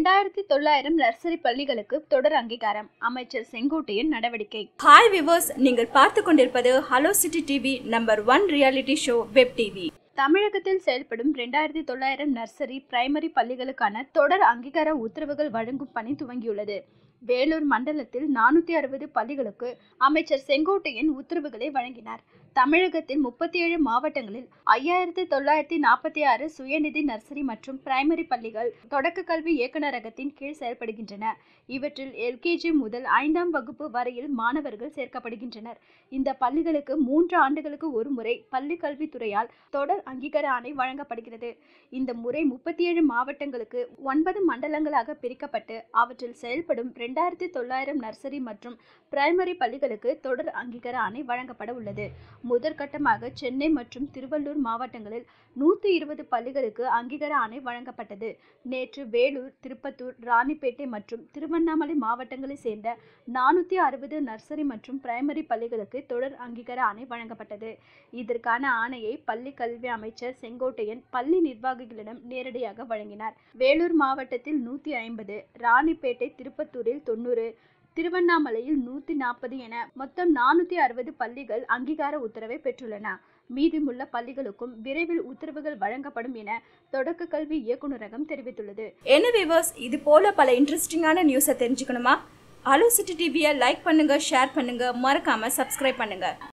2900 nursery பள்ளிகளுக்கு தொடர் அங்கீகாரம். அமைச்சர் செங்கோட்டையன் நடவடிக்கை. ஹாய் விவர்ஸ், நீங்கள் பார்த்து கொண்டிருப்பது hello city TV number 1 reality show web TV. தமிழகத்தில் செயல்படும் 2900 நர்சரி பிரைமரி பள்ளிகளுக்கான தொடர் அங்கீகார உத்தரவுகள் வழங்கும் பணி துவங்கியுள்ளது. வேலூர் மண்டலத்தில் 460 பள்ளிகளுக்கு அமைச்சர் செங்கோட்டையன் உத்தரவுகளை வழங்கினார். தமிழகத்தில் 37 மாவட்டங்களில் 5946 சுயநிதி நர்சரி மற்றும் பிரைமரி பள்ளிகள் தொடக்க கல்வி இயக்குநரகத்தின் கீழ் செயல்படுகின்றன. இவற்றில் எல்கேஜி முதல் 5ஆம் வகுப்பு வரையில் மாணவர்கள் சேர்க்கப்படுகின்றனர். இந்த பள்ளிகளுக்கு 3 ஆண்டுகளுக்கு ஒரு முறை பள்ளி கல்வித்துறையால் தொடர் அங்கீகார ஆணை வழங்கப்படுகிறது. இந்த முறை 37 மாவட்டங்களுக்கு 9 மண்டலங்களாக பிரிக்கப்பட்டு அவற்றில் செயல்படும் 2900 நர்சரி மற்றும் பிரைமரி பள்ளிகளுக்கு தொடர் அங்கீகார ஆணை வழங்கப்பட உள்ளது. முதற்கட்டமாக சென்னை மற்றும் திருவள்ளூர் மாவட்டங்களில் 120 பள்ளிகளுக்கு அங்கீகார ஆணை வழங்கப்பட்டது. நேற்று வேலூர், திருப்பத்தூர், ராணிப்பேட்டை மற்றும் திருவண்ணாமலை மாவட்டங்களை சேர்ந்த 460 நர்சரி மற்றும் பிரைமரி பள்ளிகளுக்கு தொடர் அங்கீகார ஆணை வழங்கப்பட்டது. இதற்கான ஆணையை பள்ளி கல்வி அமைச்சர் செங்கோட்டையன் பள்ளி நிர்வாகிகளிடம் நேரடியாக வழங்கினார். வேலூர் மாவட்டத்தில் 150, ராணிப்பேட்டை, திருப்பத்தூரில் 90, திருவண்ணாமலையில் 140 என மொத்தம் 460 பள்ளிகள் அங்கீகார உத்தரவை பெற்றுள்ளன. மீதமுள்ள பள்ளிகளுக்கும் விரைவில் உத்தரவுகள் வழங்கப்படும் என தொடக்க கல்வி இயக்குநரகம் தெரிவித்துள்ளது. என்ன விவர்ஸ், இது போல பல இன்ட்ரெஸ்டிங்கான நியூஸை தெரிஞ்சுக்கணுமா? ஹலோ சிட்டி டிவியை லைக் பண்ணுங்க, ஷேர் பண்ணுங்க, மறக்காம சப்ஸ்கிரைப் பண்ணுங்க.